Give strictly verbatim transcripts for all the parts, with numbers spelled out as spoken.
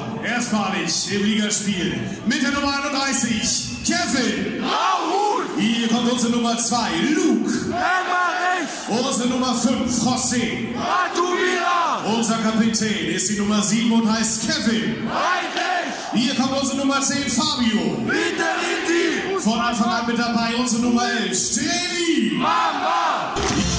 erstmalig im Ligaspiel mit der Nummer einunddreißig, Kevin. Raoul. Hier kommt unsere Nummer zwei, Luke. Emmerich. Unsere Nummer fünf, José. Ratubira. Unser Kapitän ist die Nummer sieben und heißt Kevin. Heinrich. Hier kommt unsere Nummer zehn, Fabio. Peter Indi. Von Anfang an mit dabei unsere Nummer elf, Steli. Mama.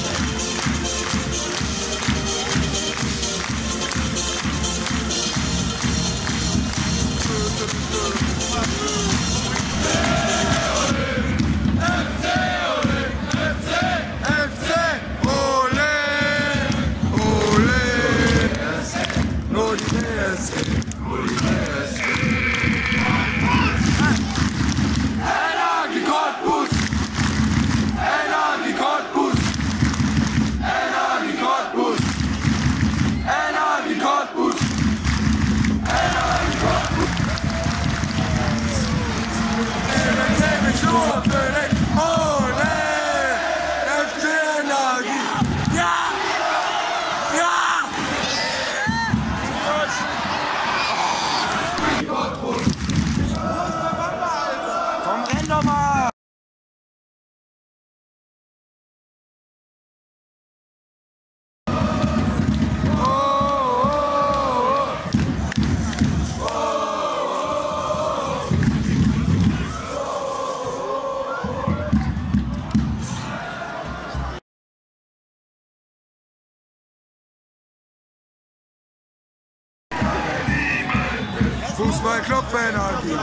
Fußball-Club-Penalty.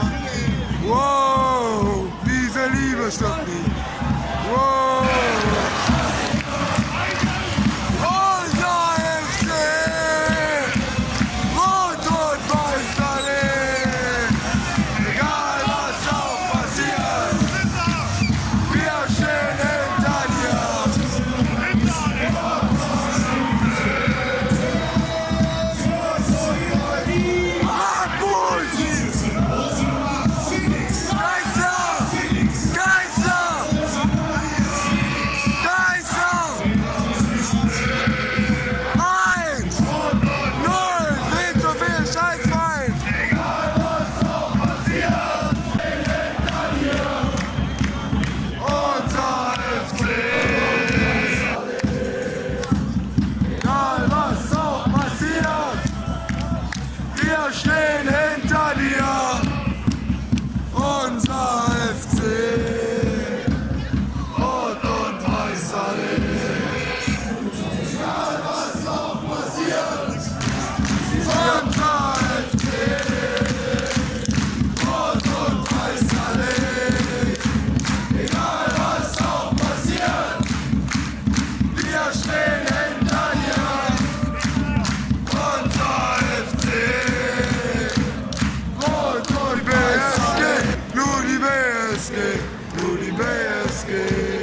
Wow, diese Liebe stoppt mich. Wow. Unser F C! Rot und weiß alle! Egal was auch passiert, wir stehen hinter dir! Wir stehen hinter dir, unser F C, Rot und Weiß alle. Egal was auch passiert, unser F C, Rot und Weiß alle. Egal was auch passiert, wir stehen hinter dir, unser F C. Nur die B S G, nur die B S G.